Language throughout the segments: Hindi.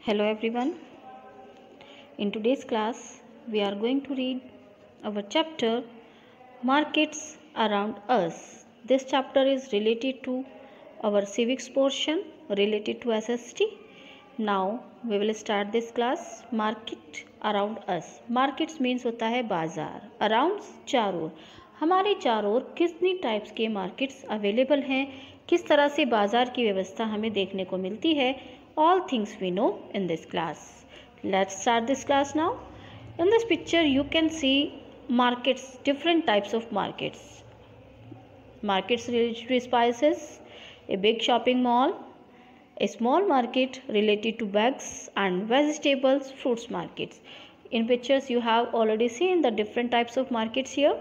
Hello everyone. In today's class, we are going to read our chapter Markets Around Us. This chapter is related to our civics portion related to SST. Now we will start this class. Market Around Us. Markets means होता है बाजार. Around चारों ओर. हमारे चारों ओर कितनी टाइप्स के मार्केट्स अवेलेबल हैं, किस तरह से बाजार की व्यवस्था हमें देखने को मिलती है, all things we know in this class. Let's start this class now. In this picture you can see markets, different types of markets. Markets related to spices, a big shopping mall, a small market related to bags and vegetables, fruits markets. In pictures you have already seen the different types of markets here.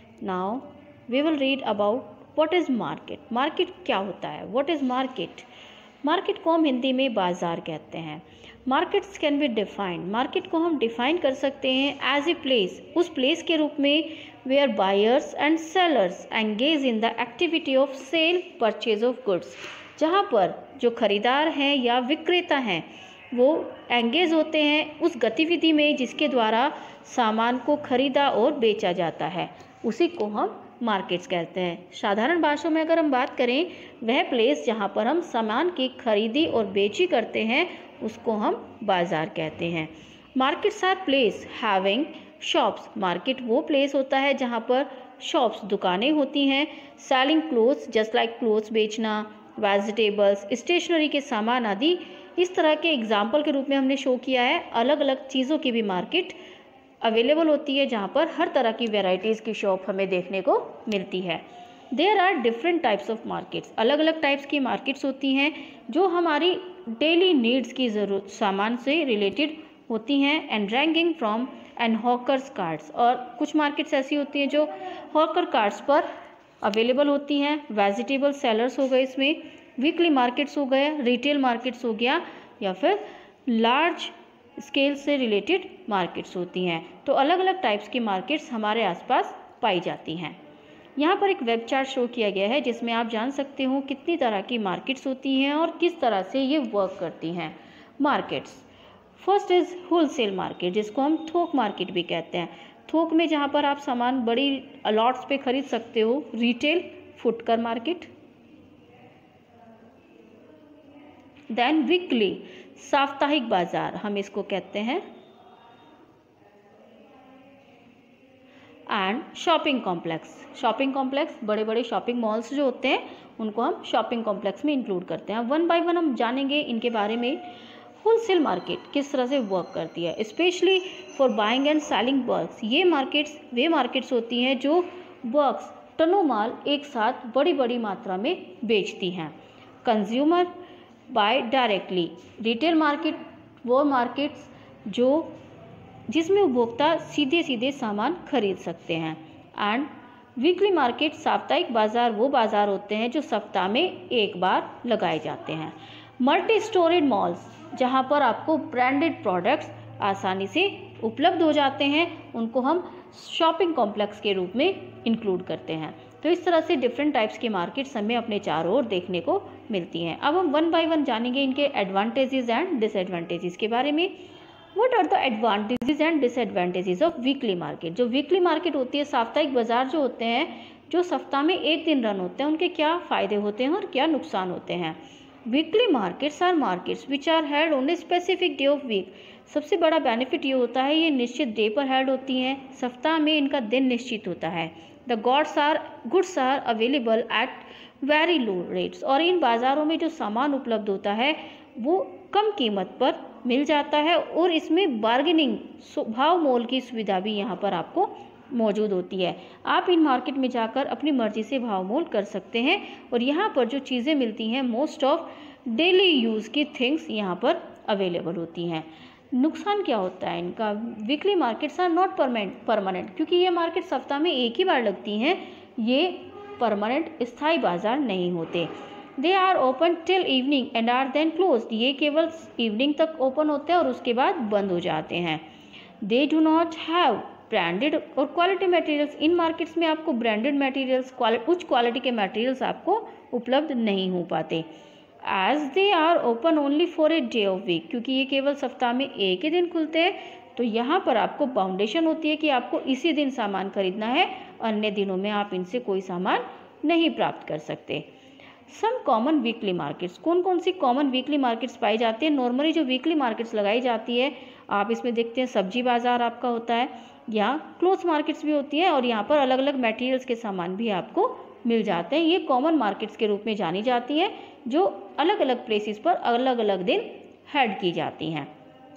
Now we will read about what is market. Market क्या होता है? What is market? मार्केट को हम हिंदी में बाज़ार कहते हैं. Markets can be defined. Market को हम डिफाइन कर सकते हैं एज ए प्लेस, उस प्लेस के रूप में where buyers and sellers engage in the activity of sale purchase of goods. जहाँ पर जो खरीदार हैं या विक्रेता हैं वो एंगेज होते हैं उस गतिविधि में जिसके द्वारा सामान को खरीदा और बेचा जाता है, उसी को हम मार्केट्स कहते हैं. साधारण भाषा में अगर हम बात करें, वह प्लेस जहाँ पर हम सामान की खरीदी और बेची करते हैं उसको हम बाज़ार कहते हैं. Markets are place having shops. Market वो प्लेस होता है जहाँ पर शॉप्स दुकानें होती हैं. Selling clothes, just like clothes बेचना, वेजिटेबल्स, स्टेशनरी के सामान आदि, इस तरह के एग्जाम्पल के रूप में हमने शो किया है. अलग अलग चीज़ों की भी मार्केट अवेलेबल होती है जहाँ पर हर तरह की वेराइटीज़ की शॉप हमें देखने को मिलती है. There are different types of markets. अलग अलग टाइप्स की मार्केट्स होती हैं जो हमारी डेली नीड्स की ज़रूरत सामान से रिलेटेड होती हैं. And ranking from and hawkers cards. और कुछ मार्केट्स ऐसी होती हैं जो हॉकर कार्ड्स पर अवेलेबल होती हैं. वेजिटेबल सेलर्स हो गए, इसमें वीकली मार्केट्स हो गए, रिटेल मार्केट्स हो गया, या फिर लार्ज स्केल से रिलेटेड मार्केट्स होती हैं. तो अलग अलग टाइप्स की मार्केट्स हमारे आसपास पाई जाती हैं. यहाँ पर एक वेब चार्ट शो किया गया है जिसमें आप जान सकते हो कितनी तरह की मार्केट्स होती हैं और किस तरह से ये वर्क करती हैं. Markets first is wholesale market, जिसको हम थोक मार्केट भी कहते हैं. थोक में जहाँ पर आप सामान बड़ी अलॉट्स पे खरीद सकते हो. रिटेल फुटकर मार्केट. देन वीकली साप्ताहिक बाजार हम इसको कहते हैं. And shopping complex. Shopping complex बड़े बड़े शॉपिंग मॉल्स जो होते हैं उनको हम शॉपिंग कॉम्प्लेक्स में इंक्लूड करते हैं. वन बाय वन हम जानेंगे इनके बारे में. होलसेल मार्केट किस तरह से वर्क करती है, specially for buying and selling bulks. ये मार्केट्स वे मार्केट्स होती हैं जो बल्क्स टनों माल एक साथ बड़ी बड़ी मात्रा में बेचती हैं. Consumer buy directly. Retail market वो मार्केट्स जो जिसमें उपभोक्ता सीधे सीधे सामान खरीद सकते हैं. एंड वीकली मार्केट साप्ताहिक बाजार वो बाजार होते हैं जो सप्ताह में एक बार लगाए जाते हैं. मल्टी स्टोरेड मॉल्स, जहां पर आपको ब्रांडेड प्रोडक्ट्स आसानी से उपलब्ध हो जाते हैं, उनको हम शॉपिंग कॉम्प्लेक्स के रूप में इंक्लूड करते हैं. तो इस तरह से डिफरेंट टाइप्स की मार्केट्स हमें अपने चारों ओर देखने को मिलती हैं. अब हम वन बाय वन जानेंगे इनके एडवांटेजेस एंड डिसएडवांटेजेस के बारे में. What are the advantages and disadvantages of weekly market. जो वीकली मार्केट होती है, साप्ताहिक बाजार जो होते हैं, जो सप्ताह में एक दिन रन होते हैं, उनके क्या फ़ायदे होते हैं और क्या नुकसान होते हैं. Weekly markets are markets which are held on a specific day of week. सबसे बड़ा बेनिफिट ये होता है ये निश्चित डे पर हेल्ड होती हैं. सप्ताह में इनका दिन निश्चित होता है. The goods are available at very low rates. और इन बाज़ारों में जो सामान उपलब्ध होता है वो कम कीमत पर मिल जाता है और इसमें बार्गेनिंग भाव मोल की सुविधा भी यहाँ पर आपको मौजूद होती है. आप इन मार्केट में जाकर अपनी मर्जी से भाव मोल कर सकते हैं और यहाँ पर जो चीज़ें मिलती हैं मोस्ट ऑफ डेली यूज़ की थिंग्स यहाँ पर अवेलेबल होती हैं. नुकसान क्या होता है इनका? Weekly markets are not permanent, क्योंकि ये मार्केट सप्ताह में एक ही बार लगती हैं, ये परमानेंट स्थायी बाजार नहीं होते. They are open till evening and are then closed. ये केवल इवनिंग तक ओपन होते हैं और उसके बाद बंद हो जाते हैं. They do not have branded और क्वालिटी मटेरियल्स. इन मार्केट्स में आपको ब्रांडेड मटेरियल्स, उच्च क्वालिटी के मटेरियल्स आपको उपलब्ध नहीं हो पाते. As they are open only for a day of week, क्योंकि ये केवल सप्ताह में एक ही दिन खुलते हैं, तो यहाँ पर आपको बाउंडेशन होती है कि आपको इसी दिन सामान खरीदना है, अन्य दिनों में आप इनसे कोई सामान नहीं प्राप्त कर सकते। सम कॉमन वीकली मार्केट्स, कौन कौन सी कॉमन वीकली मार्केट्स पाई जाती है? नॉर्मली जो वीकली मार्केट्स लगाई जाती है आप इसमें देखते हैं, सब्जी बाज़ार आपका होता है, या क्लोथ्स मार्केट्स भी होती है, और यहाँ पर अलग अलग मटेरियल्स के सामान भी आपको मिल जाते हैं। ये कॉमन मार्केट्स के रूप में जानी जाती हैं, जो अलग अलग प्लेसेस पर अलग अलग दिन हेड की जाती हैं।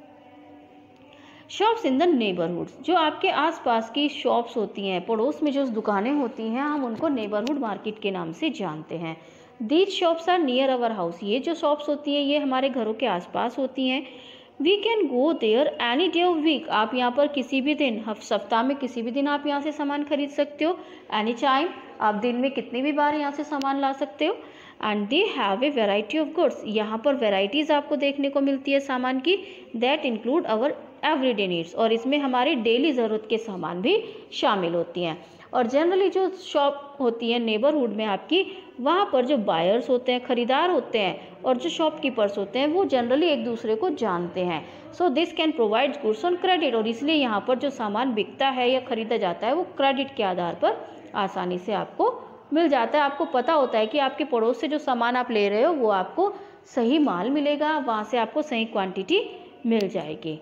शॉप्स इन द नेबरहुड्स, जो आपके आसपास की शॉप्स होती हैं, पड़ोस में जो दुकानें होती हैं, हम उनको नेबरहुड मार्केट के नाम से जानते हैं। These shops are near our house, ये जो शॉप्स होती हैं ये हमारे घरों के आसपास होती हैं। We can go there any day of week, आप यहाँ पर किसी भी दिन, सप्ताह में किसी भी दिन आप यहाँ से सामान खरीद सकते हो। एनी टाइम, आप दिन में कितनी भी बार यहाँ से सामान ला सकते हो। And they have a variety of goods, यहाँ पर वेराइटीज़ आपको देखने को मिलती है सामान की, that include our everyday needs, और इसमें हमारी डेली ज़रूरत के सामान भी शामिल होती हैं। और जनरली जो शॉप होती है नेबरहुड में आपकी, वहाँ पर जो बायर्स होते हैं, ख़रीदार होते हैं, और जो शॉपकीपर्स होते हैं वो जनरली एक दूसरे को जानते हैं। So this can provide goods on credit, और इसलिए यहाँ पर जो सामान बिकता है या ख़रीदा जाता है वो क्रेडिट के आधार पर आसानी से आपको मिल जाता है। आपको पता होता है कि आपके पड़ोस से जो सामान आप ले रहे हो वो आपको सही माल मिलेगा, वहाँ से आपको सही क्वांटिटी मिल जाएगी।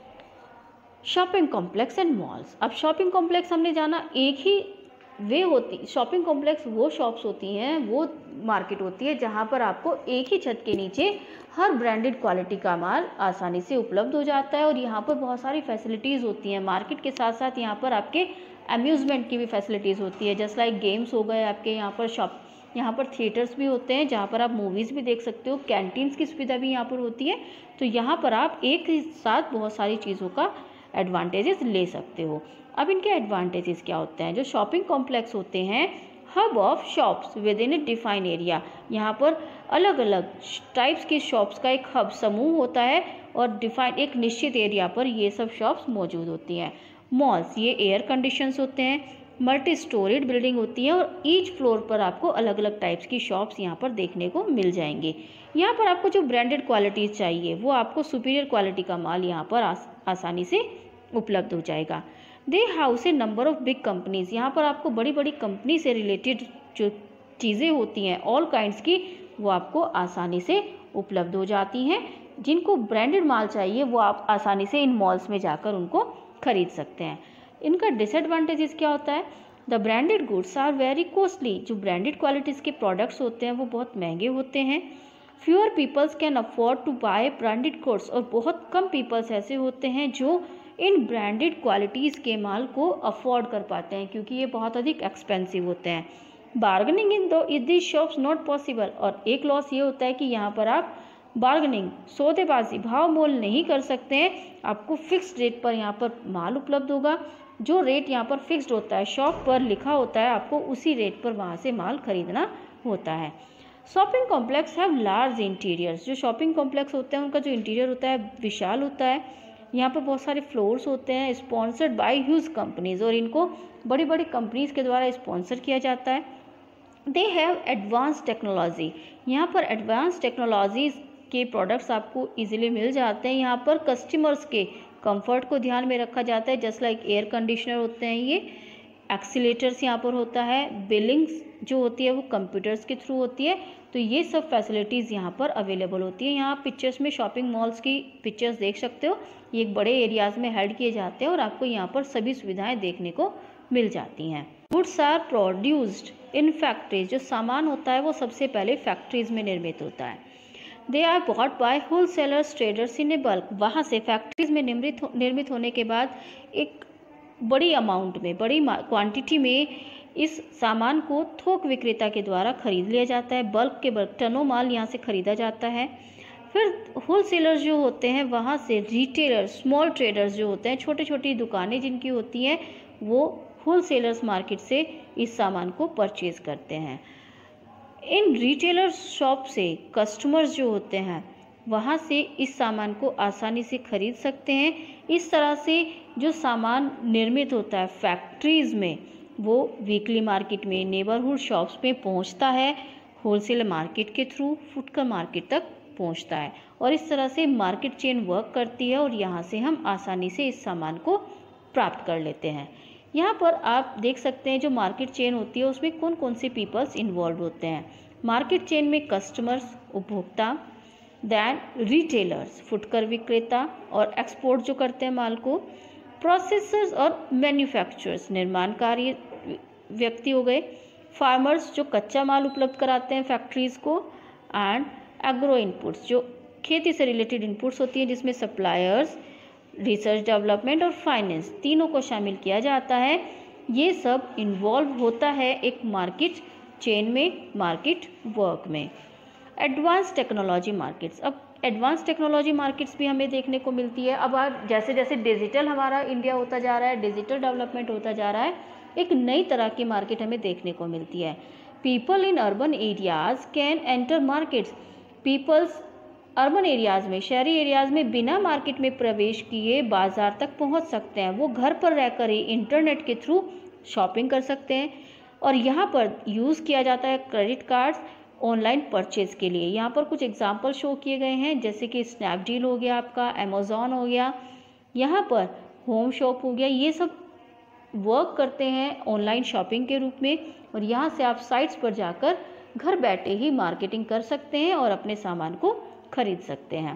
शॉपिंग कॉम्प्लेक्स एंड मॉल्स, अब शॉपिंग कॉम्प्लेक्स हमने जाना एक ही वे होती, शॉपिंग कॉम्प्लेक्स वो शॉप्स होती हैं, वो मार्केट होती है जहाँ पर आपको एक ही छत के नीचे हर ब्रांडेड क्वालिटी का माल आसानी से उपलब्ध हो जाता है, और यहाँ पर बहुत सारी फैसिलिटीज़ होती हैं। मार्केट के साथ साथ यहाँ पर आपके अम्यूज़मेंट की भी फैसिलिटीज़ होती है, जस्ट लाइक गेम्स हो गए आपके यहाँ पर, यहाँ पर थिएटर्स भी होते हैं जहाँ पर आप मूवीज़ भी देख सकते हो, कैंटीन्स की सुविधा भी यहाँ पर होती है। तो यहाँ पर आप एक ही साथ बहुत सारी चीज़ों का एडवांटेजेस ले सकते हो। अब इनके एडवांटेजेस क्या होते हैं? जो शॉपिंग कॉम्प्लेक्स होते हैं, hub of shops within a define area, यहाँ पर अलग अलग टाइप्स की शॉप्स का एक हब समूह होता है, और डिफाइन एक निश्चित एरिया पर ये सब शॉप्स मौजूद होती हैं। मॉल्स, ये एयर कंडीशंस होते हैं, मल्टी स्टोरीड बिल्डिंग होती है, और ईच फ्लोर पर आपको अलग अलग टाइप्स की शॉप्स यहाँ पर देखने को मिल जाएंगी। यहाँ पर आपको जो ब्रांडेड क्वालिटीज़ चाहिए वो आपको सुपीरियर क्वालिटी का माल यहाँ पर आसानी से उपलब्ध हो जाएगा। They house a number of big companies, यहाँ पर आपको बड़ी बड़ी कंपनी से रिलेटेड जो चीज़ें होती हैं ऑल काइंड्स की, वो आपको आसानी से उपलब्ध हो जाती हैं। जिनको ब्रांडेड माल चाहिए वो आप आसानी से इन मॉल्स में जाकर उनको खरीद सकते हैं। इनका डिसएडवांटेजेस क्या होता है? The branded goods are very costly, जो ब्रांडेड क्वालिटीज़ के प्रोडक्ट्स होते हैं वो बहुत महंगे होते हैं। Fewer peoples can afford to buy branded goods, और बहुत कम पीपल्स ऐसे होते हैं जो इन ब्रांडेड क्वालिटीज़ के माल को अफोर्ड कर पाते हैं, क्योंकि ये बहुत अधिक एक्सपेंसिव होते हैं। Bargaining in this shops not possible, और एक लॉस ये होता है कि यहाँ पर आप बार्गेनिंग, सौदेबाजी, भाव मोल नहीं कर सकते हैं। आपको फिक्स्ड रेट पर यहाँ पर माल उपलब्ध होगा, जो रेट यहाँ पर फिक्स्ड होता है, शॉप पर लिखा होता है, आपको उसी रेट पर वहाँ से माल खरीदना होता है। Shopping complex have large interiors, जो शॉपिंग कॉम्प्लेक्स होते हैं उनका जो इंटीरियर होता है विशाल होता है। यहाँ पर बहुत सारे फ्लोर्स होते हैं, स्पॉन्सर्ड बाय ह्यूज कंपनीज, और इनको बड़ी बड़ी कंपनीज के द्वारा स्पॉन्सर किया जाता है। दे हैव एडवांस टेक्नोलॉजी, यहाँ पर एडवांस टेक्नोलॉजीज के प्रोडक्ट्स आपको इजीली मिल जाते हैं। यहाँ पर कस्टमर्स के कंफर्ट को ध्यान में रखा जाता है, जस्ट लाइक एयर कंडीशनर होते हैं, ये एक्सीलेटर्स यहाँ पर होता है, बिलिंग्स जो होती है वो कंप्यूटर्स के थ्रू होती है। तो ये सब फैसिलिटीज़ यहाँ पर अवेलेबल होती है। यहाँ पिक्चर्स में शॉपिंग मॉल्स की पिक्चर्स देख सकते हो, ये एक बड़े एरियाज़ में हेड किए जाते हैं और आपको यहाँ पर सभी सुविधाएं देखने को मिल जाती हैं। Goods are produced in factories, जो सामान होता है वो सबसे पहले फैक्ट्रीज में निर्मित होता है। They are bought by wholesalers traders in a bulk, वहाँ से फैक्ट्रीज में निर्मित होने के बाद एक बड़ी अमाउंट में, बड़ी क्वांटिटी में इस सामान को थोक विक्रेता के द्वारा खरीद लिया जाता है। बल्क के बल्क टनों माल यहाँ से खरीदा जाता है। फिर होलसेलर्स जो होते हैं वहाँ से रिटेलर्स, स्मॉल ट्रेडर्स जो होते हैं, छोटी छोटी दुकानें जिनकी होती हैं, वो होलसेलर्स मार्केट से इस सामान को परचेज करते हैं। इन रिटेलर्स शॉप से कस्टमर्स जो होते हैं वहाँ से इस सामान को आसानी से खरीद सकते हैं। इस तरह से जो सामान निर्मित होता है फैक्ट्रीज़ में, वो वीकली मार्केट में, नेबरहुड शॉप्स में पहुँचता है। होलसेल मार्केट के थ्रू फुटकर मार्केट तक पहुंचता है। और इस तरह से मार्केट चेन वर्क करती है और यहाँ से हम आसानी से इस सामान को प्राप्त कर लेते हैं। यहाँ पर आप देख सकते हैं जो मार्केट चेन होती है उसमें कौन कौन से पीपल्स इन्वॉल्व होते हैं। मार्केट चेन में कस्टमर्स, उपभोक्ता, दैन रिटेलर्स, फुटकर विक्रेता और एक्सपोर्ट जो करते हैं माल को, प्रोसेसर्स और मैन्युफैक्चरर्स, निर्माणकारी व्यक्ति हो गए, फार्मर्स जो कच्चा माल उपलब्ध कराते हैं फैक्ट्रीज को, एंड एग्रो इनपुट्स जो खेती से रिलेटेड इनपुट्स होती हैं जिसमें सप्लायर्स, रिसर्च डेवलपमेंट और फाइनेंस तीनों को शामिल किया जाता है। ये सब इन्वॉल्व होता है एक मार्केट चेन में, मार्केट वर्क में। एडवांस टेक्नोलॉजी मार्केट्स, अब एडवांस टेक्नोलॉजी मार्केट्स भी हमें देखने को मिलती है। अब जैसे जैसे डिजिटल हमारा इंडिया होता जा रहा है, डिजिटल डेवलपमेंट होता जा रहा है, एक नई तरह की मार्केट हमें देखने को मिलती है। People in urban areas can enter markets, peoples urban areas में, शहरी एरियाज़ में बिना मार्केट में प्रवेश किए बाज़ार तक पहुंच सकते हैं। वो घर पर रहकर ही इंटरनेट के थ्रू शॉपिंग कर सकते हैं। और यहाँ पर यूज़ किया जाता है क्रेडिट कार्ड्स ऑनलाइन परचेज़ के लिए। यहाँ पर कुछ एग्जांपल शो किए गए हैं, जैसे कि स्नैपडील हो गया, आपका अमेज़ॉन हो गया, यहाँ पर होम शॉप हो गया। ये सब वर्क करते हैं ऑनलाइन शॉपिंग के रूप में। और यहाँ से आप साइट्स पर जाकर घर बैठे ही मार्केटिंग कर सकते हैं और अपने सामान को खरीद सकते हैं।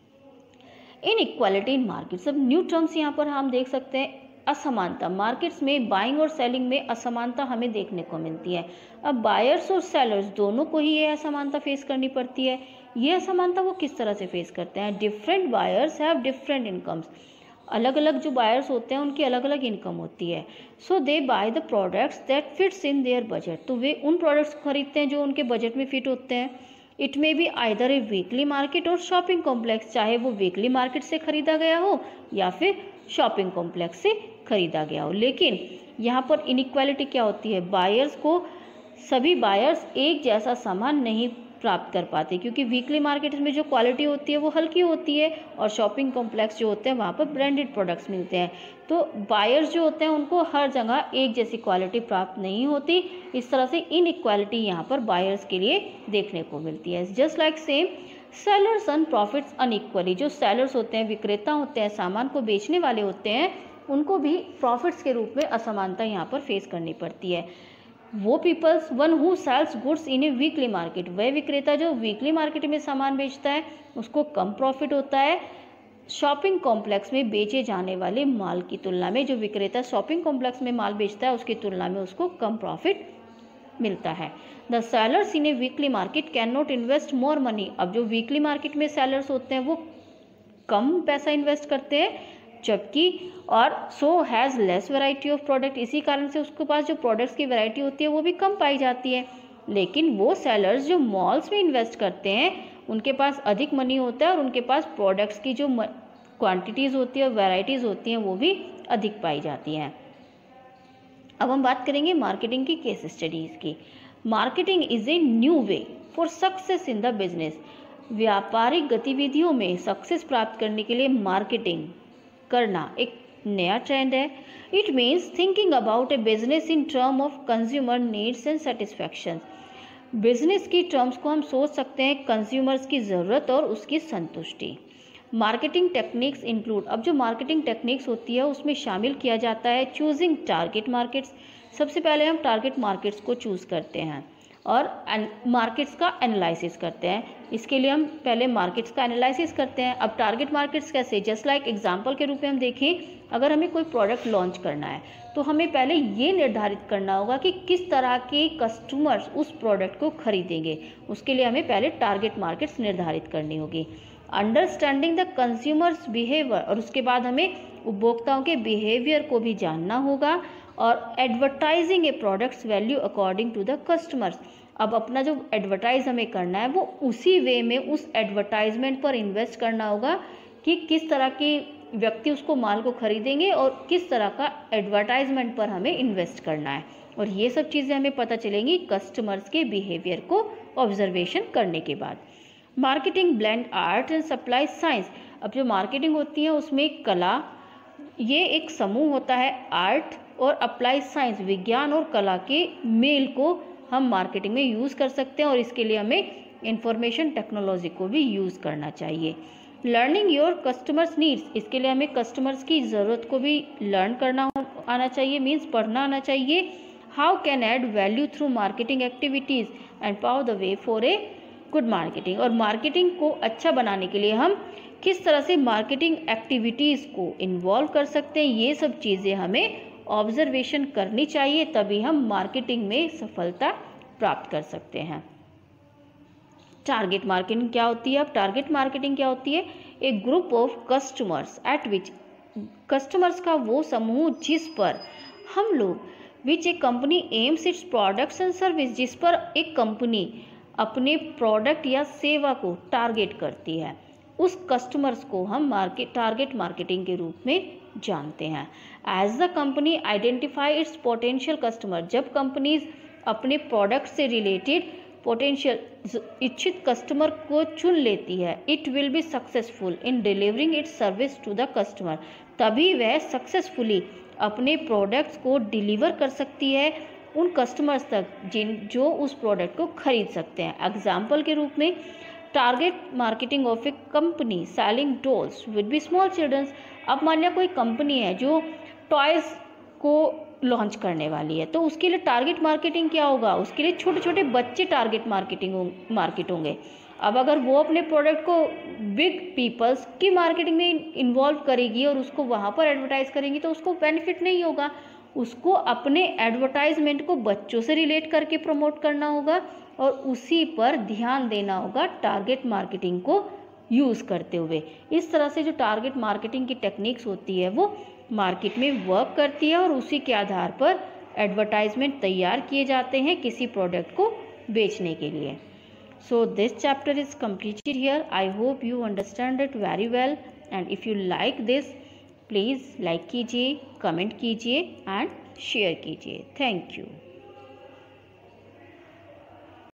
इनइक्वालिटी इन मार्केट्स, अब न्यू टर्म्स यहाँ पर हम देख सकते हैं। असमानता, मार्केट्स में बाइंग और सेलिंग में असमानता हमें देखने को मिलती है। अब बायर्स और सेलर्स दोनों को ही ये असमानता फेस करनी पड़ती है। ये असमानता वो किस तरह से फेस करते हैं? Different buyers have different incomes, अलग अलग जो बायर्स होते हैं उनकी अलग अलग इनकम होती है। So they buy the products that fits in their budget, तो वे उन प्रोडक्ट्स को खरीदते हैं जो उनके बजट में फिट होते हैं। It may be either a weekly market और शॉपिंग कॉम्प्लेक्स, चाहे वो वीकली मार्केट से खरीदा गया हो या फिर शॉपिंग कॉम्प्लेक्स से खरीदा गया हो। लेकिन यहाँ पर इनइक्वालिटी क्या होती है? बायर्स को, सभी बायर्स एक जैसा सामान नहीं प्राप्त कर पाते, क्योंकि वीकली मार्केट में जो क्वालिटी होती है वो हल्की होती है और शॉपिंग कॉम्प्लेक्स जो होते हैं वहाँ पर ब्रांडेड प्रोडक्ट्स मिलते हैं। तो बायर्स जो होते हैं उनको हर जगह एक जैसी क्वालिटी प्राप्त नहीं होती। इस तरह से इनइक्वालिटी यहाँ पर बायर्स के लिए देखने को मिलती है। Just like same sellers earn profits unequally, जो सेलर्स होते हैं, विक्रेता होते हैं, सामान को बेचने वाले होते हैं, उनको भी प्रॉफिट्स के रूप में असमानता यहाँ पर फेस करनी पड़ती है। वो peoples one who sells goods in a weekly market, वह विक्रेता जो वीकली मार्केट में सामान बेचता है उसको कम प्रॉफिट होता है शॉपिंग कॉम्प्लेक्स में बेचे जाने वाले माल की तुलना में। जो विक्रेता शॉपिंग कॉम्प्लेक्स में माल बेचता है उसकी तुलना में उसको कम प्रॉफिट मिलता है। The sellers in a weekly market can not invest more money, अब जो वीकली मार्केट में सेलर्स होते हैं वो कम पैसा इन्वेस्ट करते हैं, जबकि और so has less variety of product, इसी कारण से उसके पास जो प्रोडक्ट्स की वैरायटी होती है वो भी कम पाई जाती है। लेकिन वो सेलर्स जो मॉल्स में इन्वेस्ट करते हैं उनके पास अधिक मनी होता है और उनके पास प्रोडक्ट्स की जो क्वांटिटीज़ होती है, वैरायटीज़ होती हैं, वो भी अधिक पाई जाती हैं। अब हम बात करेंगे मार्केटिंग की केस स्टडीज़ की। Marketing is a new way for success in the business, व्यापारिक गतिविधियों में सक्सेस प्राप्त करने के लिए मार्केटिंग करना एक नया ट्रेंड है। It means thinking about a business in term of consumer needs and satisfaction, business की टर्म्स को हम सोच सकते हैं कंज्यूमर्स की ज़रूरत और उसकी संतुष्टि। मार्केटिंग टेक्निक्स इंक्लूड, अब जो मार्केटिंग टेक्निक्स होती है उसमें शामिल किया जाता है चूजिंग टारगेट मार्केट्स, सबसे पहले हम टारगेट मार्केट्स को चूज़ करते हैं और मार्केट्स का एनालिसिस करते हैं। इसके लिए हम पहले मार्केट्स का एनालिसिस करते हैं। अब टारगेट मार्केट्स कैसे? जस्ट लाइक एग्जांपल के रूप में हम देखें, अगर हमें कोई प्रोडक्ट लॉन्च करना है तो हमें पहले ये निर्धारित करना होगा कि किस तरह के कस्टमर्स उस प्रोडक्ट को खरीदेंगे। उसके लिए हमें पहले टारगेट मार्केट्स निर्धारित करनी होगी। अंडरस्टैंडिंग द कंज्यूमर्स बिहेवियर, और उसके बाद हमें उपभोक्ताओं के बिहेवियर को भी जानना होगा। और advertising a products value according to the customers, अब अपना जो एडवर्टाइज हमें करना है वो उसी वे में उस एडवर्टाइजमेंट पर इन्वेस्ट करना होगा कि किस तरह के व्यक्ति उसको माल को खरीदेंगे और किस तरह का एडवर्टाइजमेंट पर हमें इन्वेस्ट करना है। और ये सब चीज़ें हमें पता चलेंगी कस्टमर्स के बिहेवियर को ऑब्जर्वेशन करने के बाद। Marketing blend art and supply science, अब जो मार्केटिंग होती है उसमें कला, ये एक समूह होता है, आर्ट और अप्लाई साइंस, विज्ञान और कला के मेल को हम मार्केटिंग में यूज़ कर सकते हैं और इसके लिए हमें इंफॉर्मेशन टेक्नोलॉजी को भी यूज़ करना चाहिए। लर्निंग योर कस्टमर्स नीड्स, इसके लिए हमें कस्टमर्स की ज़रूरत को भी लर्न करना आना चाहिए, मीन्स पढ़ना आना चाहिए। How can add value through marketing activities and pave the way for a good marketing, और मार्केटिंग को अच्छा बनाने के लिए हम किस तरह से मार्केटिंग एक्टिविटीज़ को इन्वॉल्व कर सकते हैं, ये सब चीज़ें हमें ऑब्जर्वेशन करनी चाहिए, तभी हम मार्केटिंग में सफलता प्राप्त कर सकते हैं। टारगेट मार्केटिंग क्या होती है? अब टारगेट मार्केटिंग क्या होती है? एक group of customers at which, customers का वो समूह जिस पर हम लोग, which a company aims its products and service, जिस पर एक कंपनी अपने प्रोडक्ट या सेवा को टारगेट करती है, उस कस्टमर्स को हम टारगेट मार्केटिंग के रूप में जानते हैं। As the company identify its potential customer, जब कंपनीज अपने प्रोडक्ट से रिलेटेड पोटेंशियल इच्छित कस्टमर को चुन लेती है, it will be successful in delivering its service to the customer, तभी वह सक्सेसफुली अपने प्रोडक्ट्स को डिलीवर कर सकती है उन कस्टमर्स तक जो उस प्रोडक्ट को खरीद सकते हैं। एग्जाम्पल के रूप में, target marketing of a company selling dolls with be small childrens. अब मान लिया कोई कंपनी है जो टॉयज़ को लॉन्च करने वाली है, तो उसके लिए टारगेट मार्केटिंग क्या होगा? उसके लिए छोटे छोटे बच्चे टारगेट मार्केट होंगे। अब अगर वो अपने प्रोडक्ट को बिग पीपल्स की मार्केटिंग में इन्वॉल्व करेगी और उसको वहाँ पर एडवर्टाइज करेंगी, तो उसको बेनिफिट नहीं होगा। उसको अपने एडवर्टाइजमेंट को बच्चों से रिलेट करके प्रमोट करना होगा और उसी पर ध्यान देना होगा टारगेट मार्केटिंग को यूज़ करते हुए। इस तरह से जो टारगेट मार्केटिंग की टेक्निक्स होती है वो मार्केट में वर्क करती है और उसी के आधार पर एडवर्टाइजमेंट तैयार किए जाते हैं किसी प्रोडक्ट को बेचने के लिए। So this chapter is completed here. I hope you understand it very well, and if you like this, please like कीजिए, कमेंट कीजिए एंड शेयर कीजिए। Thank you.